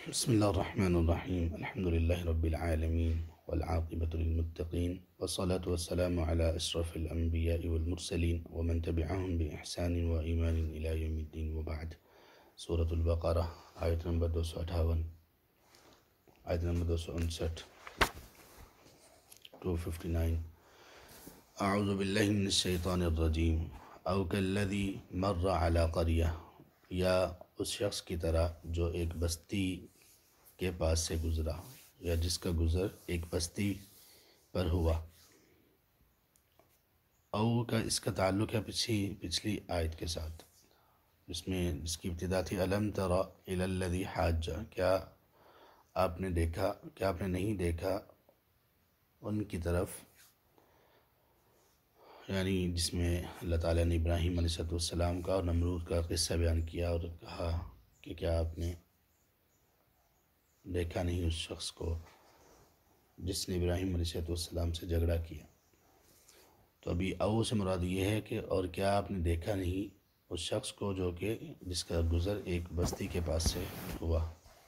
بسم الله الرحمن الرحيم. الحمد لله رب العالمين والعاقبة للمتقين والصلاة والسلام على أشرف الأنبياء والمرسلين ومن تبعهم بإحسان وإيمان إلى يوم الدين وبعد. سورة البقرة آیت نمبر 258، آیت نمبر 259، 259. اعوذ باللہ من الشیطان الرجیم او کالذی مر علی قریہ، یا اس شخص کی طرح جو ایک بستی کے پاس سے گزرا، یا جس کا گزر ایک بستی پر ہوا۔ او کا اس کا تعلق ہے پچھلی آیت کے ساتھ، جس کی ابتدا تھی الم تر الی الذی حاج، کیا آپ نے نہیں دیکھا ان کی طرف، یعنی جس میں اللہ تعالیٰ نے ابراہیم علیہ السلام کا اور نمرود کا قصہ بیان کیا اور کہا کہ کیا آپ نے دیکھا نہیں اس شخص کو جس نے ابراہیم علیہ السلام سے جھگڑا کیا۔ تو ابھی او سے مراد یہ ہے کہ اور کیا آپ نے دیکھا نہیں اس شخص کو جو کہ جس کا گزر ایک بستی کے پاس سے ہوا۔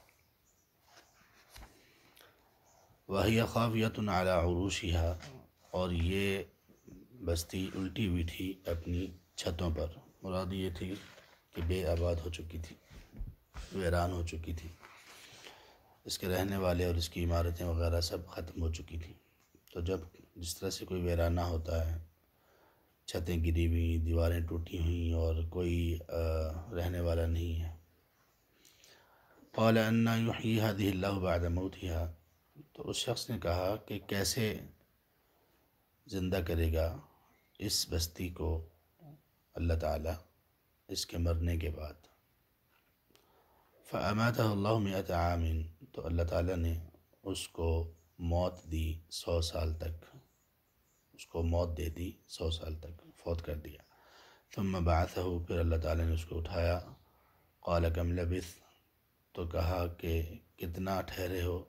وَهِيَ خَاوِيَةٌ عَلَى عُرُوشِهَا، اور یہ بستی الٹی ہوئی تھی اپنی چھتوں پر۔ مراد یہ تھی کہ بے آباد ہو چکی تھی، ویران ہو چکی تھی، اس کے رہنے والے اور اس کی عمارتیں وغیرہ سب ختم ہو چکی تھیں۔ تو جب جس طرح سے کوئی ویرانہ ہوتا ہے، چھتیں گری ہوئی، دیواریں ٹوٹی ہوئیں اور کوئی رہنے والا نہیں ہے۔ قال انا یحیی هذه اللہ بعد موتها، تو اس شخص نے کہا کہ کیسے زندہ کرے گا اس بستی کو اللہ تعالیٰ اس کے مرنے کے بعد۔ فَأَمَاتَهُ اللَّهُ مِئَةَ عَامٍ، تو اللہ تعالیٰ نے اس کو موت دی 100 سال تک، اس کو موت دے دی 100 سال تک، فوت کر دیا۔ ثُمَّ بَعَثَهُ، پھر اللہ تعالیٰ نے اس کو اٹھایا۔ قَالَ كَمْ لَبِثْتَ، تو کہا کہ کتنا ٹھہرے ہو،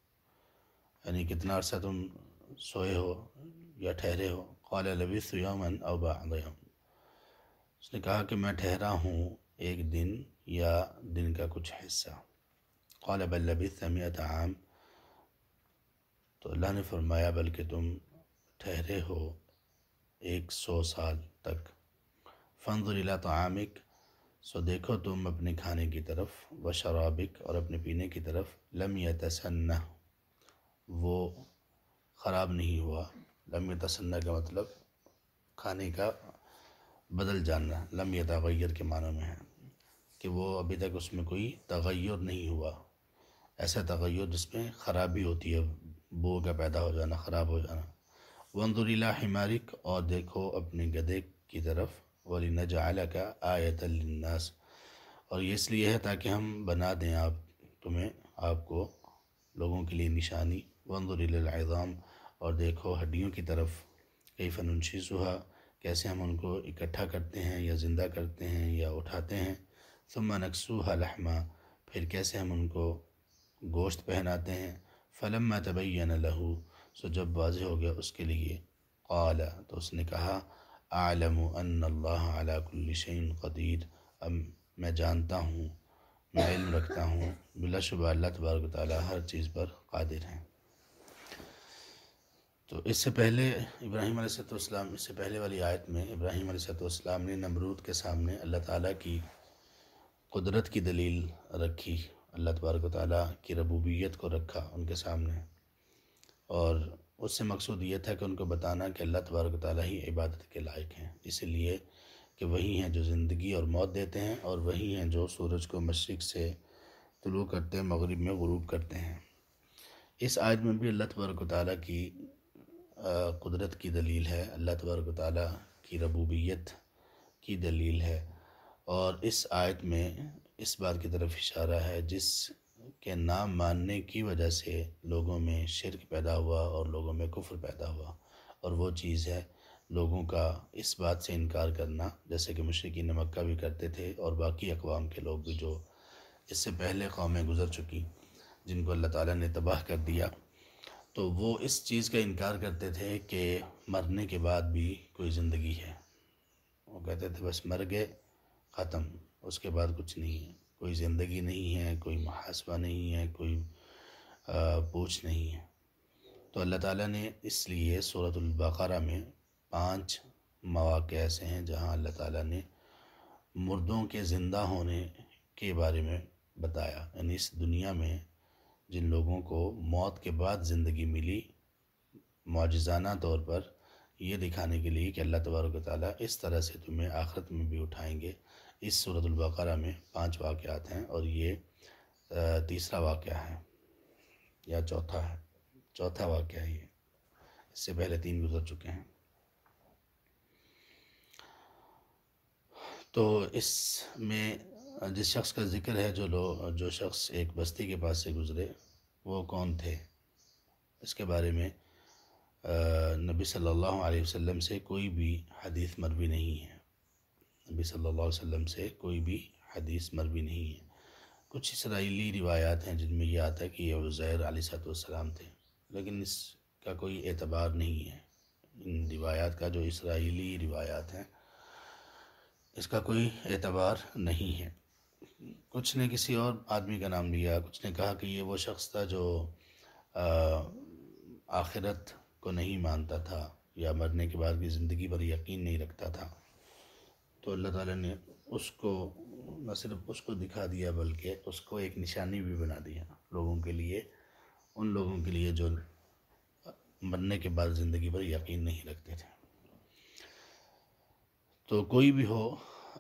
یعنی کتنا عرصہ تم سوئے ہو یا ٹھہرے ہو۔ قال لبثت یوما او بعض یوم، اس نے کہا کہ میں ٹھہرا ہوں ایک دن یا دن کا کچھ حصہ۔ قال بل لبثت 100 عام، تو اللہ نے فرمایا بلکہ تم ٹھہرے ہو 100 سال تک۔ فانظر الی طعامک، سو دیکھو تم اپنے کھانے کی طرف، وشرابک، اور اپنے پینے کی طرف، لم یتسنہ، وہ خراب نہیں ہوا۔ لم یتسنہ کا مطلب کھانے کا بدل جاننا، لم یتغیر کے معنی میں ہے کہ وہ ابھی تک اس میں کوئی تغیر نہیں ہوا، ایسا تغیر جس میں خرابی ہوتی ہے، بو کا پیدا ہو جانا، خراب ہو جانا۔ وانظر الی حمارک، اور دیکھو اپنے گدھے کی طرف، ولنجعلک آیۃ للناس، اور یہ اس لیے ہے تاکہ ہم بنا دیں آپ کو لوگوں کے لیے نشانی۔ وانظر الی العظام، اور دیکھو ہڈیوں کی طرف، کیف ننشزها، کیسے ہم ان کو اکٹھا کرتے ہیں یا زندہ کرتے ہیں یا اٹھاتے ہیں۔ ثم نکسوها لحما، پھر کیسے ہم ان کو گوشت پہناتے ہیں۔ فلما تبین له، سو جب واضح ہو گیا اس کے لیے، قال، تو اس نے کہا، اعلم ان اللہ علی کل شیء قدیر، اب میں جانتا ہوں، میں علم رکھتا ہوں، بلا شبہ اللہ تبارک و تعالی ہر چیز پر قادر ہیں۔ تو اس سے پہلے ابراہیم علیہ السلام، اس سے پہلے والی آیت میں ابراہیم علیہ السلام نے نمرود کے سامنے اللہ تعالیٰ کی قدرت کی دلیل رکھی، اللہ تبارک و تعالیٰ کی ربوبیت کو رکھا ان کے سامنے، اور اس سے مقصود یہ تھا کہ ان کو بتانا کہ اللہ تبارک و تعالیٰ ہی عبادت کے لائق ہیں، اس لیے کہ وہی ہیں جو زندگی اور موت دیتے ہیں، اور وہی ہیں جو سورج کو مشرق سے طلوع کرتے ہیں، مغرب میں غروب کرتے ہیں۔ اس آیت میں بھی اللہ تبارک و تعالیٰ کی قدرت کی دلیل ہے، اللہ تبارک و تعالیٰ کی ربوبیت کی دلیل ہے، اور اس آیت میں اس بات کی طرف اشارہ ہے جس کے نام ماننے کی وجہ سے لوگوں میں شرک پیدا ہوا اور لوگوں میں کفر پیدا ہوا، اور وہ چیز ہے لوگوں کا اس بات سے انکار کرنا، جیسے کہ مشرکین مکہ بھی کرتے تھے اور باقی اقوام کے لوگ بھی جو اس سے پہلے قومیں گزر چکی جن کو اللہ تعالیٰ نے تباہ کر دیا، تو وہ اس چیز کا انکار کرتے تھے کہ مرنے کے بعد بھی کوئی زندگی ہے۔ وہ کہتے تھے بس مر گئے، ختم، اس کے بعد کچھ نہیں ہے، کوئی زندگی نہیں ہے، کوئی محاسبہ نہیں ہے، کوئی پوچھ نہیں ہے۔ تو اللہ تعالیٰ نے اس لیے سورۃ البقرہ میں 5 مواقع ایسے ہیں جہاں اللہ تعالیٰ نے مردوں کے زندہ ہونے کے بارے میں بتایا، یعنی اس دنیا میں جن لوگوں کو موت کے بعد زندگی ملی، معجزانہ طور پر یہ دکھانے کے لیے کہ اللہ تبارک و تعالیٰ اس طرح سے تمہیں آخرت میں بھی اٹھائیں گے۔ اس سورۃ البقرہ میں 5 واقعات ہیں، اور یہ تیسرا واقعہ ہے یا چوتھا واقعہ ہے یہ، اس سے پہلے 3 گزر چکے ہیں۔ تو اس میں جس شخص کا ذکر ہے، جو شخص ایک بستی کے پاس سے گزرے، وہ کون تھے، اس کے بارے میں نبی صلی اللہ علیہ وسلم سے کوئی بھی حدیث مروی نہیں ہے۔ نبی صلی اللہ علیہ وسلم سے کوئی بھی حدیث مروی نہیں ہے۔ کچھ اسرائیلی روایات ہیں جن میں یہ آتا ہے کہ یہ عزیر علیہ السلام تھے، لیکن اس کا کوئی اعتبار نہیں ہے۔ ان روایات کا، جو اسرائیلی روایات ہیں، اس کا کوئی اعتبار نہیں ہے۔ کچھ نے کسی اور آدمی کا نام لیا، کچھ نے کہا کہ یہ وہ شخص تھا جو آخرت کو نہیں مانتا تھا یا مرنے کے بعد کی زندگی پر یقین نہیں رکھتا تھا۔ تو اللہ تعالیٰ نے اس کو نہ صرف اس کو دکھا دیا، بلکہ اس کو ایک نشانی بھی بنا دیا لوگوں کے لیے، ان لوگوں کے لیے جو مرنے کے بعد زندگی پر یقین نہیں رکھتے تھے۔ تو کوئی بھی ہو،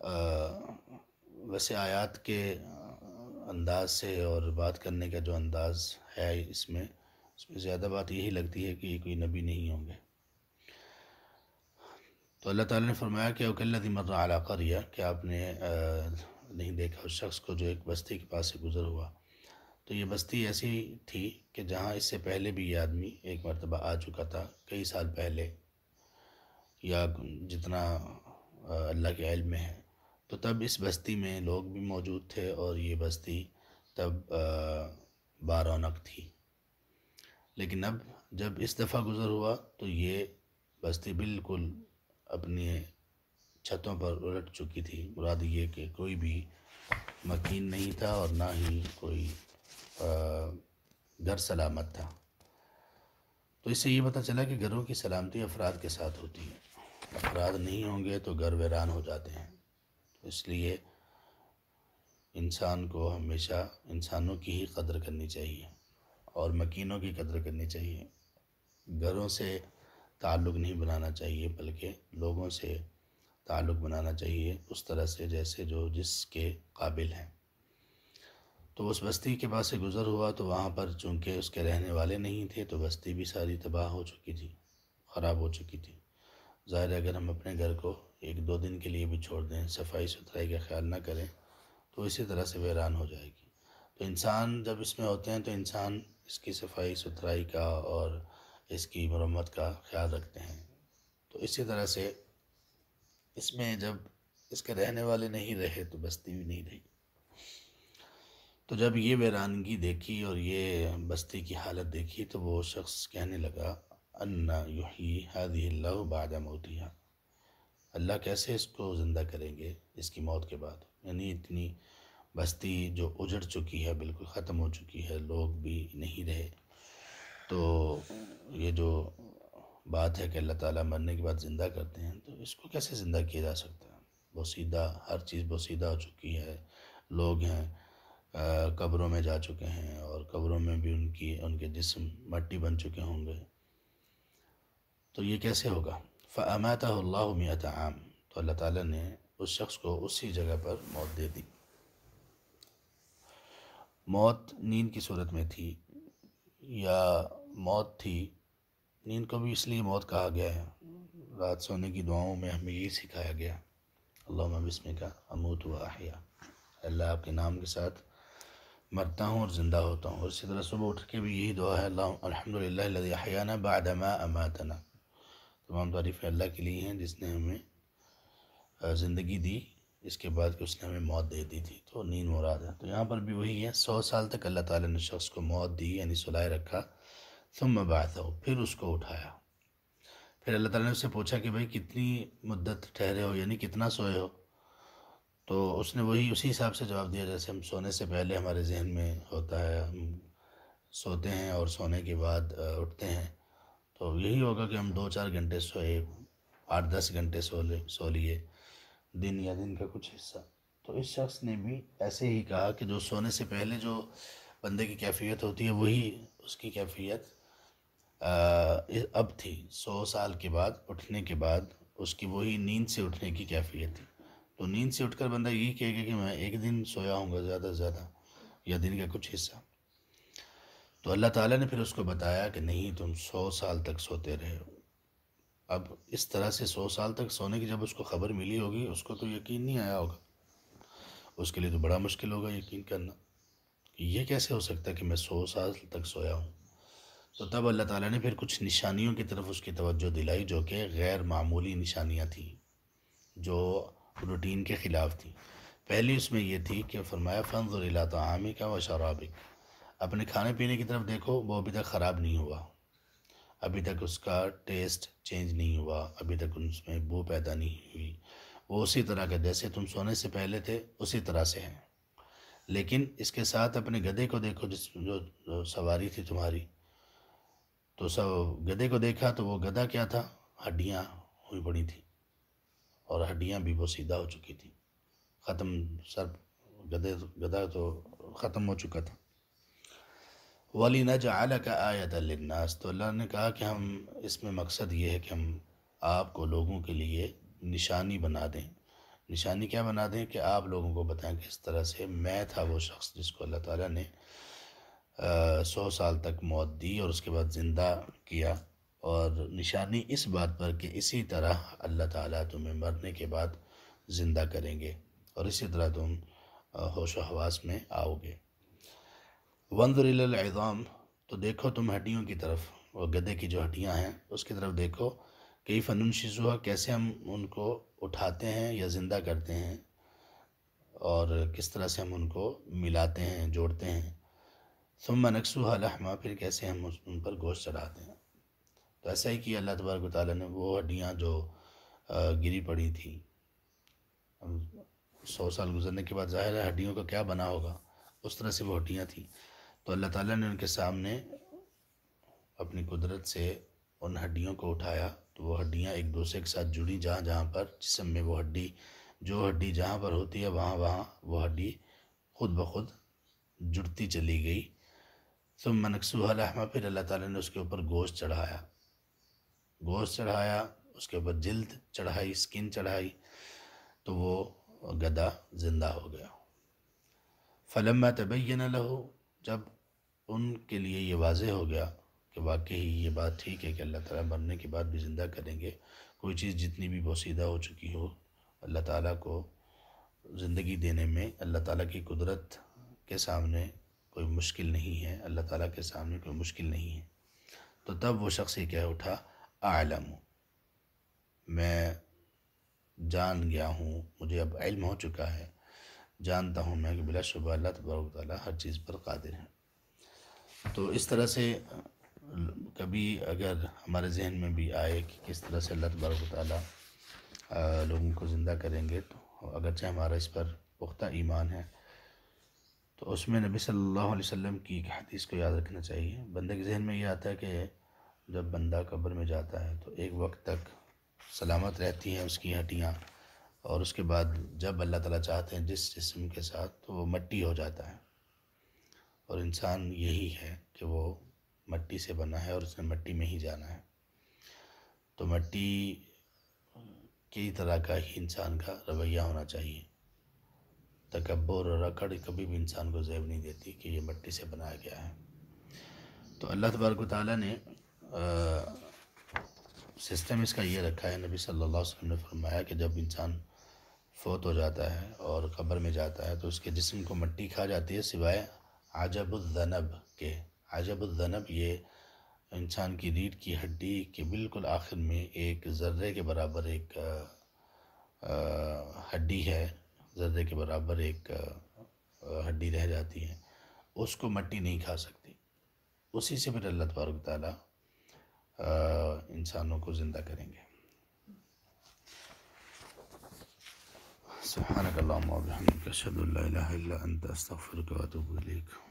ویسے آیات کے انداز سے اور بات کرنے کا جو انداز ہے اس میں زیادہ بات یہی لگتی ہے کہ یہ کوئی نبی نہیں ہوں گے۔ تو اللہ تعالیٰ نے فرمایا کہ وَكَالَّذِي مَرَّ عَلَىٰ قَرْيَةٍ، کہ آپ نے نہیں دیکھا اس شخص کو جو ایک بستی کے پاس سے گزر ہوا۔ تو یہ بستی ایسی تھی کہ جہاں اس سے پہلے بھی یہ آدمی ایک مرتبہ آ چکا تھا، کئی سال پہلے، یا جتنا اللہ کے علم میں ہے۔ تو تب اس بستی میں لوگ بھی موجود تھے، اور یہ بستی تب بارونق تھی۔ لیکن اب جب اس دفعہ گزر ہوا تو یہ بستی بالکل اپنی چھتوں پر الٹ چکی تھی۔ مراد یہ کہ کوئی بھی مکین نہیں تھا، اور نہ ہی کوئی گھر سلامت تھا۔ تو اس سے یہ پتہ چلا کہ گھروں کی سلامتی افراد کے ساتھ ہوتی ہے۔ افراد نہیں ہوں گے تو گھر ویران ہو جاتے ہیں۔ اس لیے انسان کو ہمیشہ انسانوں کی ہی قدر کرنی چاہیے، اور مکینوں کی قدر کرنی چاہیے۔ گھروں سے تعلق نہیں بنانا چاہیے، بلکہ لوگوں سے تعلق بنانا چاہیے، اس طرح سے جیسے جو جس کے قابل ہیں۔ تو اس بستی کے پاس سے گزر ہوا، تو وہاں پر چونکہ اس کے رہنے والے نہیں تھے، تو بستی بھی ساری تباہ ہو چکی تھی، خراب ہو چکی تھی۔ ظاہر ہے اگر ہم اپنے گھر کو 1-2 دن کے لیے بھی چھوڑ دیں، صفائی ستھرائی کا خیال نہ کریں، تو اسی طرح سے ویران ہو جائے گی۔ تو انسان جب اس میں ہوتے ہیں تو انسان اس کی صفائی ستھرائی کا اور اس کی مرمت کا خیال رکھتے ہیں۔ تو اسی طرح سے اس میں جب اس کے رہنے والے نہیں رہے تو بستی بھی نہیں رہی۔ تو جب یہ ویرانگی دیکھی اور یہ بستی کی حالت دیکھی، تو وہ شخص کہنے لگا اَنَّ يُحْيِي هَذِهِ اللَّهُ بَعْدَ مَوْتِهَا، اللہ کیسے اس کو زندہ کریں گے اس کی موت کے بعد؟ یعنی اتنی بستی جو اجڑ چکی ہے، بالکل ختم ہو چکی ہے، لوگ بھی نہیں رہے، تو یہ جو بات ہے کہ اللہ تعالیٰ مرنے کے بعد زندہ کرتے ہیں، تو اس کو کیسے زندہ کیا جا سکتا ہے؟ بوسیدہ، ہر چیز بوسیدہ ہو چکی ہے، لوگ ہیں قبروں میں جا چکے ہیں، اور قبروں میں بھی ان کے جسم مٹی بن چکے ہوں گے، تو یہ کیسے ہوگا؟ فَأَمَاتَهُ اللَّهُ 100 عام، تو اللہ تعالیٰ نے اس شخص کو اسی جگہ پر موت دے دی۔ موت نیند کی صورت میں تھی، یا موت تھی، نیند کو بھی اس لیے موت کہا گیا ہے، رات سونے کی دعاؤں میں ہمیں یہ سکھایا گیا، اللہم بسمک اموت و احیا، اللہ آپ کے نام کے ساتھ مرتا ہوں اور زندہ ہوتا ہوں۔ اور اسی طرح صبح اٹھ کے بھی یہی دعا ہے، الحمدللہ الذی احیانا بعد ما اماتنا، تمام تعریفیں اللہ کے لیے ہیں جس نے ہمیں زندگی دی اس کے بعد کہ اس نے ہمیں موت دے دی تھی۔ تو نیند مراد ہے۔ تو یہاں پر بھی وہی ہے، 100 سال تک اللہ تعالیٰ نے شخص کو موت دی، یعنی سلائے رکھا، ثم بعثہ، پھر اس کو اٹھایا۔ پھر اللہ تعالیٰ نے اس سے پوچھا کہ بھئی کتنی مدت ٹھہرے ہو، یعنی کتنا سوئے ہو؟ تو اس نے وہی اسی حساب سے جواب دیا جیسے ہم سونے سے پہلے ہمارے ذہن میں ہوتا ہے، ہم سوتے ہیں اور سونے کے بعد اٹھتے ہیں، تو یہی ہوگا کہ ہم 2-4 گھنٹے سوئے، 8-10 گھنٹے سو لیے دن یا دن کا کچھ حصہ۔ تو اس شخص نے بھی ایسے ہی کہا کہ جو سونے سے پہلے جو بندے کی کیفیت ہوتی ہے وہی اس کی کیفیت اب تھی، 100 سال کے بعد اٹھنے کے بعد اس کی وہی نیند سے اٹھنے کی کیفیت تھی۔ تو نیند سے اٹھ کر بندہ یہی کہے گا کہ میں ایک دن سویا ہوں گا زیادہ سے زیادہ، یا دن کا کچھ حصہ۔ تو اللہ تعالیٰ نے پھر اس کو بتایا کہ نہیں، تم 100 سال تک سوتے رہے ہو۔ اب اس طرح سے 100 سال تک سونے کی جب اس کو خبر ملی ہوگی، اس کو تو یقین نہیں آیا ہوگا، اس کے لیے تو بڑا مشکل ہوگا یقین کرنا کہ یہ کیسے ہو سکتا ہے کہ میں 100 سال تک سویا ہوں۔ تو تب اللہ تعالیٰ نے پھر کچھ نشانیوں کی طرف اس کی توجہ دلائی، جو کہ غیر معمولی نشانیاں تھیں، جو روٹین کے خلاف تھیں۔ پہلی اس میں یہ تھی کہ فرمایا فانظر الی طعامک و شرابک، اپنے کھانے پینے کی طرف دیکھو، وہ ابھی تک خراب نہیں ہوا، ابھی تک اس کا ٹیسٹ چینج نہیں ہوا، ابھی تک اس میں بو پیدا نہیں ہوئی، وہ اسی طرح کا جیسے تم سونے سے پہلے تھے اسی طرح سے ہیں۔ لیکن اس کے ساتھ اپنے گدھے کو دیکھو، جو سواری تھی تمہاری، تو گدھے کو دیکھا تو وہ گدھا کیا تھا، ہڈیاں ہوئی پڑی تھیں، اور ہڈیاں بھی وہ سیدھا ہو چکی تھیں، ختم، سر گدھا تو ختم ہو چکا تھا۔ وَلِنَجْعَلَكَ آیَةً لِلنَّاسِ، تو اللہ نے کہا کہ ہم اس میں مقصد یہ ہے کہ ہم آپ کو لوگوں کے لیے نشانی بنا دیں۔ نشانی کیا بنا دیں؟ کہ آپ لوگوں کو بتائیں کہ اس طرح سے میں تھا وہ شخص جس کو اللہ تعالیٰ نے 100 سال تک موت دی اور اس کے بعد زندہ کیا، اور نشانی اس بات پر کہ اسی طرح اللہ تعالیٰ تمہیں مرنے کے بعد زندہ کریں گے، اور اسی طرح تم ہوش و حواس میں آؤ گے۔ وانظر الی العظام، تو دیکھو تم ہڈیوں کی طرف، وہ گدھے کی جو ہڈیاں ہیں اس کی طرف دیکھو، کیف ننشزها، کیسے ہم ان کو اٹھاتے ہیں یا زندہ کرتے ہیں، اور کس طرح سے ہم ان کو ملاتے ہیں، جوڑتے ہیں۔ ثم نکسوها لحما، پھر کیسے ہم ان پر گوشت چڑھاتے ہیں۔ تو ایسا ہی کیا اللہ تبارک و تعالیٰ نے، وہ ہڈیاں جو گری پڑی تھی، 100 سال گزرنے کے بعد ظاہر ہے ہڈیوں کا کیا بنا ہوگا، اس طرح سے وہ ہڈیاں تھیں۔ تو اللہ تعالیٰ نے ان کے سامنے اپنی قدرت سے ان ہڈیوں کو اٹھایا، تو وہ ہڈیاں ایک دوسرے کے ساتھ جڑی، جہاں جہاں پر جسم میں وہ ہڈی، جو ہڈی جہاں پر ہوتی ہے وہاں وہاں وہ ہڈی خود بخود جڑتی چلی گئی۔ ثم نکسوها لحما، پھر اللہ تعالیٰ نے اس کے اوپر گوشت چڑھایا، اس کے اوپر جلد چڑھائی، سکن چڑھائی، تو وہ گدھا زندہ ہو گیا۔ فلما تبین له، جب ان کے لیے یہ واضح ہو گیا کہ واقعی یہ بات ٹھیک ہے کہ اللہ تعالیٰ مرنے کے بعد بھی زندہ کریں گے، کوئی چیز جتنی بھی بوسیدہ ہو چکی ہو، اللہ تعالیٰ کو زندگی دینے میں اللہ تعالیٰ کی قدرت کے سامنے کوئی مشکل نہیں ہے، اللہ تعالیٰ کے سامنے کوئی مشکل نہیں ہے۔ تو تب وہ شخص یہ کہہ اٹھا اعلم، میں جان گیا ہوں، مجھے اب علم ہو چکا ہے، جانتا ہوں میں کہ بلا شبہ اللہ تبارک و تعالیٰ ہر چیز پر قادر ہے۔ تو اس طرح سے کبھی اگر ہمارے ذہن میں بھی آئے کہ کس طرح سے اللہ تبارک و تعالیٰ لوگوں کو زندہ کریں گے، تو اگرچہ ہمارا اس پر پختہ ایمان ہے، تو اس میں نبی صلی اللہ علیہ وسلم کی ایک حدیث کو یاد رکھنا چاہیے۔ بندے کے ذہن میں یہ آتا ہے کہ جب بندہ قبر میں جاتا ہے تو ایک وقت تک سلامت رہتی ہیں اس کی ہڈیاں، اور اس کے بعد جب اللہ تعالیٰ چاہتے ہیں جس جسم کے ساتھ، تو وہ مٹی ہو جاتا ہے، اور انسان یہی ہے کہ وہ مٹی سے بنا ہے اور اس نے مٹی میں ہی جانا ہے۔ تو مٹی کی طرح کا ہی انسان کا رویہ ہونا چاہیے، تکبر اور اکڑ کبھی بھی انسان کو زیب نہیں دیتی کہ یہ مٹی سے بنایا گیا ہے۔ تو اللہ تبارک و تعالیٰ نے سسٹم اس کا یہ رکھا ہے، نبی صلی اللہ علیہ وسلم نے فرمایا کہ جب انسان فوت ہو جاتا ہے اور قبر میں جاتا ہے تو اس کے جسم کو مٹی کھا جاتی ہے، سوائے عجب الذنب کے۔ عجب الذنب یہ انسان کی ریڑھ کی ہڈی کے بالکل آخر میں ایک ذرے کے برابر ایک ہڈی ہے، ذرے کے برابر ایک ہڈی رہ جاتی ہے، اس کو مٹی نہیں کھا سکتی، اسی سے پھر اللہ تبارک و تعالیٰ انسانوں کو زندہ کریں گے۔ سبحانک اللہم و بحمدک اشہد ان لا الہ الا انت استغفرک و اتوب الیک.